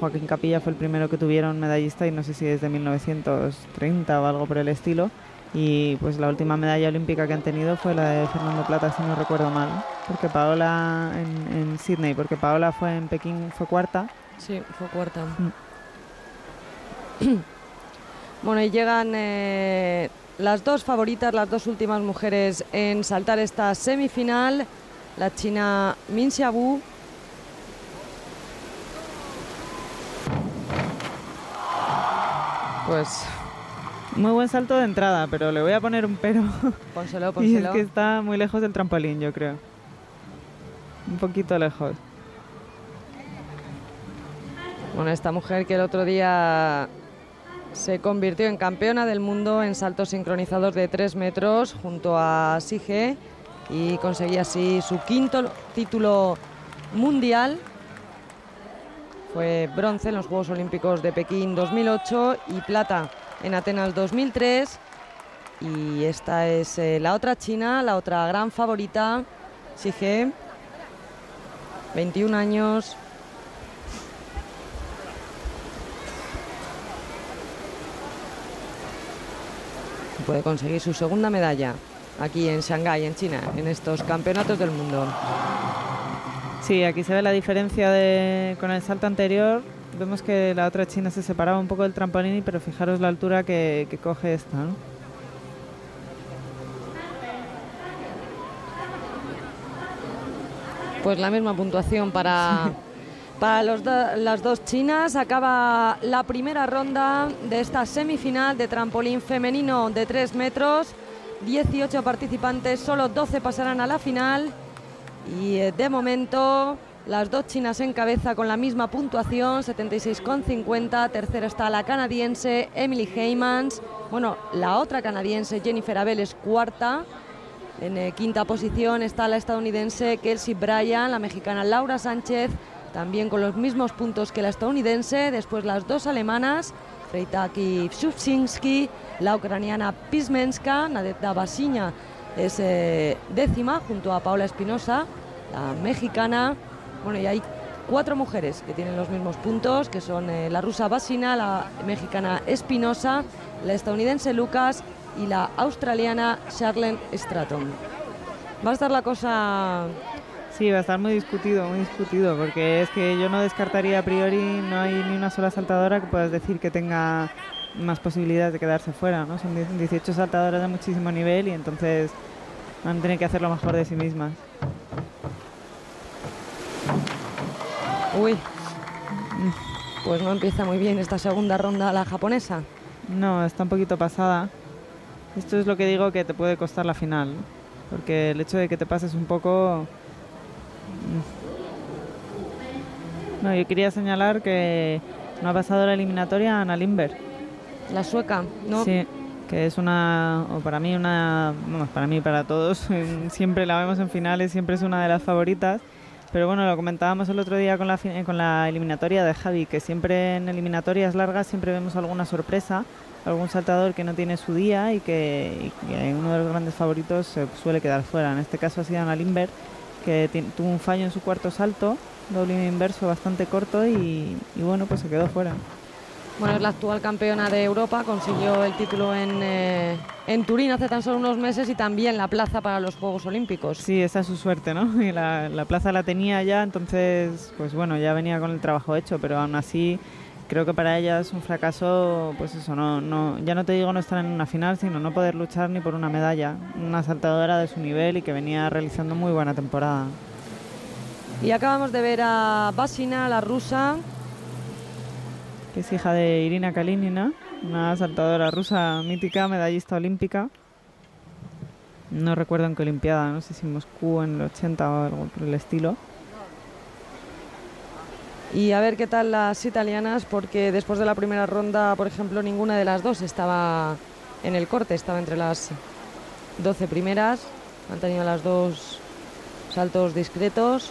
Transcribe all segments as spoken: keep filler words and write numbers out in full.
Joaquín Capilla fue el primero que tuvieron medallista y no sé si desde mil novecientos treinta o algo por el estilo. Y pues la última medalla olímpica que han tenido fue la de Fernando Plata, si no recuerdo mal, porque Paola en, en Sydney, porque Paola fue en Pekín, fue cuarta. Sí, fue cuarta. Mm. Bueno, y llegan eh, las dos favoritas, las dos últimas mujeres en saltar esta semifinal, la china Min Xiaobu. Pues muy buen salto de entrada, pero le voy a poner un pero. Pónselo, pónselo. Y es que está muy lejos del trampolín, yo creo. Un poquito lejos. Bueno, esta mujer que el otro día se convirtió en campeona del mundo en saltos sincronizados de tres metros junto a Sige y conseguía así su quinto título mundial. Fue bronce en los Juegos Olímpicos de Pekín dos mil ocho y plata en Atenas dos mil tres. Y esta es eh, la otra china, la otra gran favorita, Sige, veintiún años. Puede conseguir su segunda medalla aquí en Shanghái, en China, en estos campeonatos del mundo. Sí, aquí se ve la diferencia de, con el salto anterior. Vemos que la otra china se separaba un poco del trampolín, pero fijaros la altura que, que coge esta, ¿no? Pues la misma puntuación para, para los do, las dos chinas. Acaba la primera ronda de esta semifinal de trampolín femenino de tres metros. dieciocho participantes, solo doce pasarán a la final. Y eh, de momento las dos chinas en cabeza con la misma puntuación, setenta y seis coma cincuenta. Tercera está la canadiense Emily Heymans. Bueno, la otra canadiense Jennifer Abel es cuarta. En eh, quinta posición está la estadounidense Kelsey Bryan, la mexicana Laura Sánchez, también con los mismos puntos que la estadounidense. Después las dos alemanas, Freitaki Szubczynski, la ucraniana Pismenska, Nadezhda Basinya es eh, décima junto a Paola Espinosa, la mexicana. Bueno, y hay cuatro mujeres que tienen los mismos puntos, que son eh, la rusa Basina, la mexicana Espinosa, la estadounidense Lucas y la australiana Charlene Stratton. Va a estar la cosa... Sí, va a estar muy discutido, muy discutido, porque es que yo no descartaría a priori, no hay ni una sola saltadora que puedas decir que tenga más posibilidades de quedarse fuera, ¿no? Son dieciocho saltadoras de muchísimo nivel y entonces van a tener que hacer lo mejor de sí mismas. Uy, pues no empieza muy bien esta segunda ronda la japonesa. No, está un poquito pasada. Esto es lo que digo que te puede costar la final, ¿no? Porque el hecho de que te pases un poco... No, yo quería señalar que no ha pasado la eliminatoria Anna Lindberg. La sueca, ¿no? Sí, que es una, o para mí una, bueno, para mí, para todos, siempre la vemos en finales, siempre es una de las favoritas. Pero bueno, lo comentábamos el otro día con la, con la eliminatoria de Javi, que siempre en eliminatorias largas siempre vemos alguna sorpresa, algún saltador que no tiene su día y que, y que uno de los grandes favoritos se suele quedar fuera. En este caso ha sido Anna Lindberg, que tuvo un fallo en su cuarto salto, doble inverso bastante corto y, y bueno, pues se quedó fuera. Bueno, es la actual campeona de Europa, consiguió el título en, eh, en Turín hace tan solo unos meses y también la plaza para los Juegos Olímpicos. Sí, esa es su suerte, ¿no? Y la, la plaza la tenía ya, entonces, pues bueno, ya venía con el trabajo hecho, pero aún así creo que para ella es un fracaso, pues eso, no, no, ya no te digo no estar en una final, sino no poder luchar ni por una medalla. Una saltadora de su nivel y que venía realizando muy buena temporada. Y acabamos de ver a Basina, la rusa, que es hija de Irina Kalinina, una saltadora rusa mítica, medallista olímpica. No recuerdo en qué olimpiada, no sé si en Moscú en el ochenta o algo por el estilo. Y a ver qué tal las italianas, porque después de la primera ronda, por ejemplo, ninguna de las dos estaba en el corte, estaba entre las doce primeras. Han tenido las dos saltos discretos.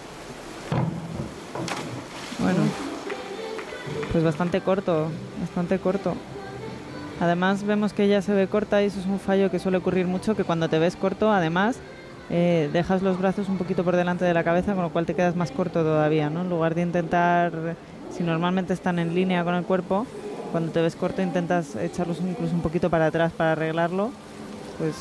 Bueno, pues bastante corto, bastante corto. Además vemos que ella se ve corta y eso es un fallo que suele ocurrir mucho, que cuando te ves corto, además, eh, dejas los brazos un poquito por delante de la cabeza, con lo cual te quedas más corto todavía, ¿no? En lugar de intentar si normalmente están en línea con el cuerpo, cuando te ves corto intentas echarlos incluso un poquito para atrás para arreglarlo, pues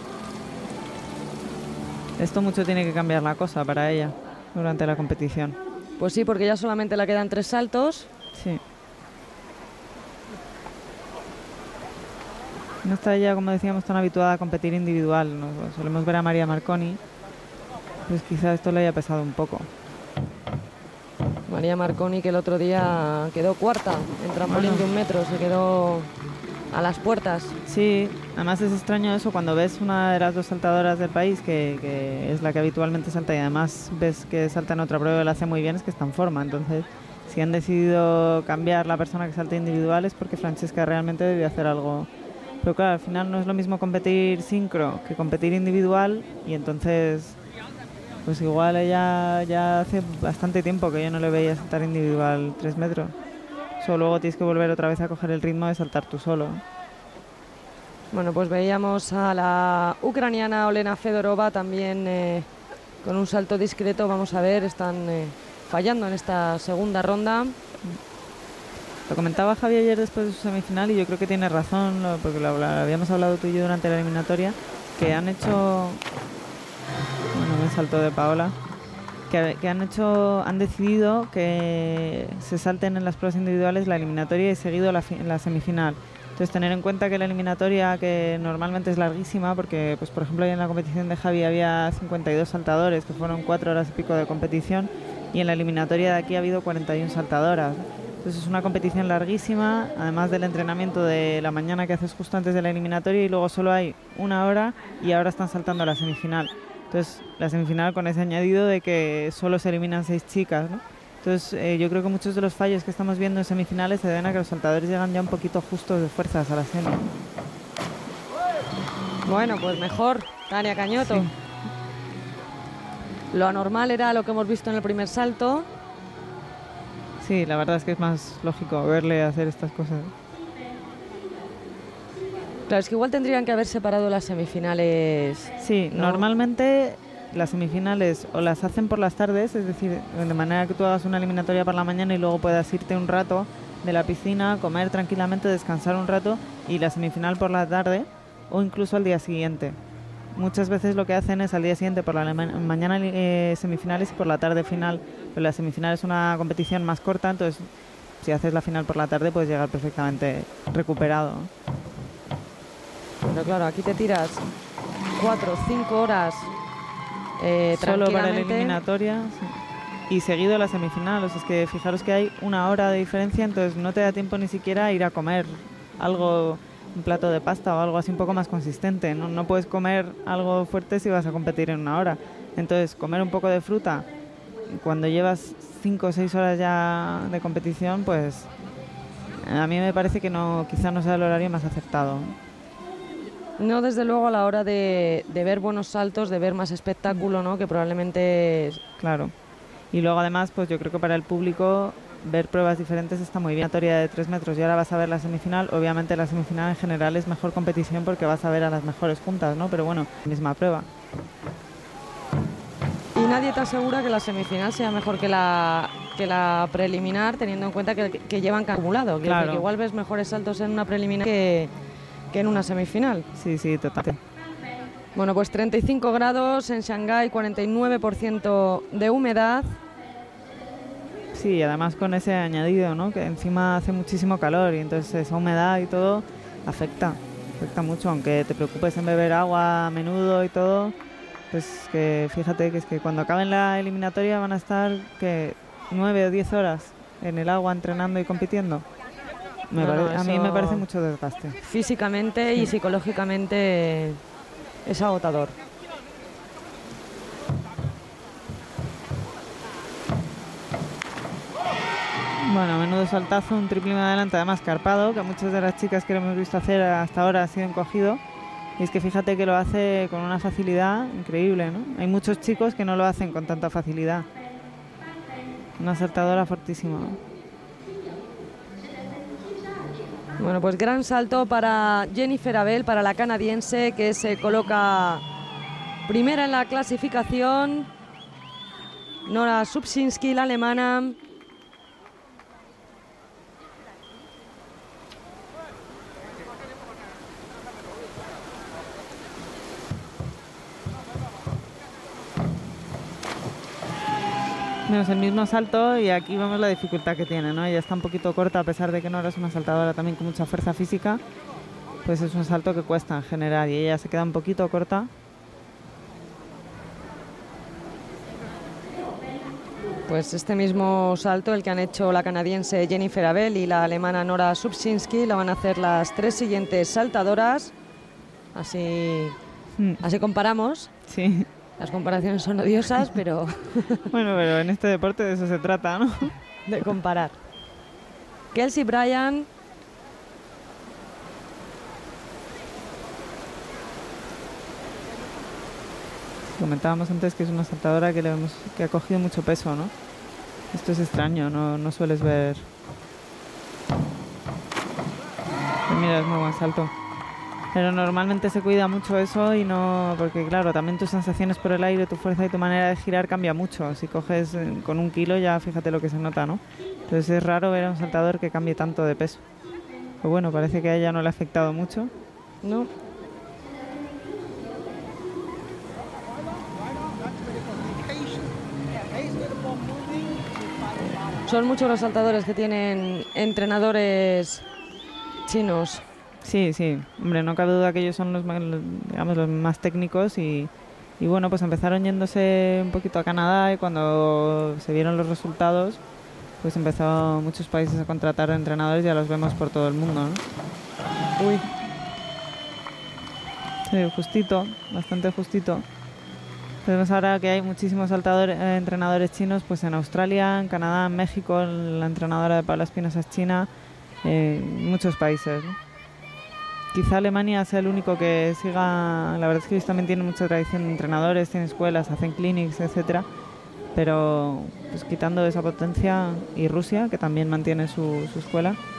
esto mucho tiene que cambiar la cosa para ella durante la competición. Pues sí, porque ya solamente le quedan tres saltos. Sí. No está ella, como decíamos, tan habituada a competir individual. Nos solemos ver a María Marconi, pues quizá esto le haya pesado un poco. María Marconi, que el otro día quedó cuarta en trampolín bueno. de un metro, se quedó a las puertas. Sí, además es extraño eso cuando ves una de las dos saltadoras del país, que, que es la que habitualmente salta, y además ves que salta en otra prueba y lo hace muy bien, es que está en forma. Entonces, si han decidido cambiar la persona que salta individual es porque Francesca realmente debe hacer algo. Pero claro, al final no es lo mismo competir sincro que competir individual, y entonces pues igual ella ya hace bastante tiempo que yo no le veía saltar individual tres metros. Solo luego tienes que volver otra vez a coger el ritmo de saltar tú solo. Bueno, pues veíamos a la ucraniana Olena Fedorova también eh, con un salto discreto. Vamos a ver, están eh, fallando en esta segunda ronda. Lo comentaba Javi ayer después de su semifinal y yo creo que tiene razón, porque lo habíamos hablado tú y yo durante la eliminatoria, que han hecho... Bueno, me saltó de Paola. Que, que han hecho, han decidido que se salten en las pruebas individuales la eliminatoria y seguido la, la semifinal. Entonces tener en cuenta que la eliminatoria, que normalmente es larguísima, porque pues por ejemplo en la competición de Javi había cincuenta y dos saltadores, que fueron cuatro horas y pico de competición, y en la eliminatoria de aquí ha habido cuarenta y una saltadoras. Entonces es una competición larguísima, además del entrenamiento de la mañana que haces justo antes de la eliminatoria, y luego solo hay una hora y ahora están saltando a la semifinal. Entonces la semifinal con ese añadido de que solo se eliminan seis chicas, ¿no? Entonces eh, yo creo que muchos de los fallos que estamos viendo en semifinales se deben a que los saltadores llegan ya un poquito justos de fuerzas a la semi. Bueno, pues mejor, Tania Cañoto. Sí. Lo anormal era lo que hemos visto en el primer salto. Sí, la verdad es que es más lógico verle hacer estas cosas. Claro, es que igual tendrían que haber separado las semifinales. Sí, ¿no? Normalmente las semifinales o las hacen por las tardes, es decir, de manera que tú hagas una eliminatoria por la mañana y luego puedas irte un rato de la piscina, comer tranquilamente, descansar un rato, y la semifinal por la tarde o incluso al día siguiente. Muchas veces lo que hacen es al día siguiente por la mañana eh, semifinales y por la tarde final, pero la semifinal es una competición más corta, entonces si haces la final por la tarde puedes llegar perfectamente recuperado. Pero claro, aquí te tiras cuatro o cinco horas eh, solo para la eliminatoria, sí. Y seguido la semifinal. O sea, es que fijaros que hay una hora de diferencia, entonces no te da tiempo ni siquiera a ir a comer algo, un plato de pasta o algo así un poco más consistente. No, no puedes comer algo fuerte si vas a competir en una hora. Entonces comer un poco de fruta cuando llevas cinco o seis horas ya de competición, pues a mí me parece que no, quizá no sea el horario más acertado. No, desde luego a la hora de, de ver buenos saltos, de ver más espectáculo, ¿no? Que probablemente... Claro. Y luego además, pues yo creo que para el público ver pruebas diferentes está muy bien. La teoría de tres metros y ahora vas a ver la semifinal. Obviamente la semifinal en general es mejor competición porque vas a ver a las mejores juntas, ¿no? Pero bueno, misma prueba. Y nadie te asegura que la semifinal sea mejor que la, que la preliminar, teniendo en cuenta que, que llevan acumulado. Claro. Que, que igual ves mejores saltos en una preliminar que... que en una semifinal. Sí, sí, total. Bueno, pues treinta y cinco grados en Shanghái, cuarenta y nueve por ciento de humedad. Sí, además con ese añadido, ¿no? Que encima hace muchísimo calor y entonces esa humedad y todo afecta, afecta mucho, aunque te preocupes en beber agua a menudo y todo, pues que fíjate que es que cuando acaben la eliminatoria van a estar que nueve o diez horas en el agua entrenando y compitiendo. Me no, pare- no, a mí me parece mucho desgaste. Físicamente sí. Y psicológicamente es agotador. Bueno, menudo saltazo, un triple más adelante, además carpado, que a muchas de las chicas que lo hemos visto hacer hasta ahora ha sido encogido. Y es que fíjate que lo hace con una facilidad increíble, ¿no? Hay muchos chicos que no lo hacen con tanta facilidad. Una saltadora fortísima, ¿no? Bueno, pues gran salto para Jennifer Abel, para la canadiense, que se coloca primera en la clasificación. Nora Subczynski, la alemana, Menos el mismo salto, y aquí vemos la dificultad que tiene, ¿no? Ella está un poquito corta, a pesar de que no eres una saltadora también con mucha fuerza física, pues es un salto que cuesta en general, y ella se queda un poquito corta. Pues este mismo salto, el que han hecho la canadiense Jennifer Abel y la alemana Nora Subczynski, lo van a hacer las tres siguientes saltadoras. Así, mm. así comparamos. Sí. Las comparaciones son odiosas, pero... Bueno, pero en este deporte de eso se trata, ¿no? De comparar. Kelsey Bryan. Comentábamos antes que es una saltadora que, le vemos, que ha cogido mucho peso, ¿no? Esto es extraño, no, no sueles ver... Pero mira, es muy buen salto. Pero normalmente se cuida mucho eso, y no... Porque claro, también tus sensaciones por el aire, tu fuerza y tu manera de girar cambia mucho. Si coges con un kilo, ya fíjate lo que se nota, ¿no? Entonces es raro ver a un saltador que cambie tanto de peso. Pero bueno, parece que a ella no le ha afectado mucho. No. Son muchos los saltadores que tienen entrenadores chinos. Sí, sí. Hombre, no cabe duda que ellos son los más, digamos, los más técnicos, y, y bueno, pues empezaron yéndose un poquito a Canadá, y cuando se vieron los resultados, pues empezó muchos países a contratar entrenadores, y ya los vemos por todo el mundo, ¿no? Uy. Sí, justito, bastante justito. Vemos ahora que hay muchísimos saltadores, eh, entrenadores chinos, pues en Australia, en Canadá, en México, la entrenadora de Paula Espinosa es china, eh, muchos países, ¿no? Quizá Alemania sea el único que siga, la verdad es que ellos también tienen mucha tradición de entrenadores, tienen escuelas, hacen clinics, etcétera, pero pues quitando esa potencia, y Rusia, que también mantiene su, su escuela,